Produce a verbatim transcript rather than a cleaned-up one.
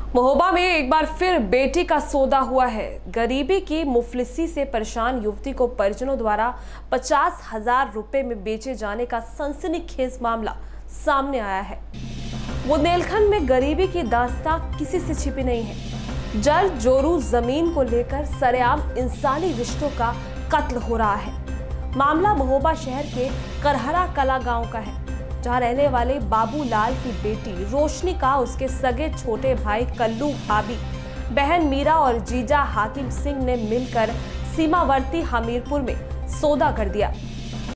महोबा में एक बार फिर बेटी का सौदा हुआ है। गरीबी की मुफलिसी से परेशान युवती को परिजनों द्वारा पचास हजार रुपए में बेचे जाने का सनसनीखेज मामला सामने आया है। बुंदेलखंड में गरीबी की दास्तां किसी से छिपी नहीं है। जल जोरू जमीन को लेकर सरेआम इंसानी रिश्तों का कत्ल हो रहा है। मामला महोबा शहर के करहरा कला गांव का है, जहां रहने वाले बाबूलाल की बेटी रोशनी का उसके सगे छोटे भाई कल्लू भाभी, बहन मीरा और जीजा हाकिम सिंह ने मिलकर सीमावर्ती हमीरपुर में सौदा कर दिया।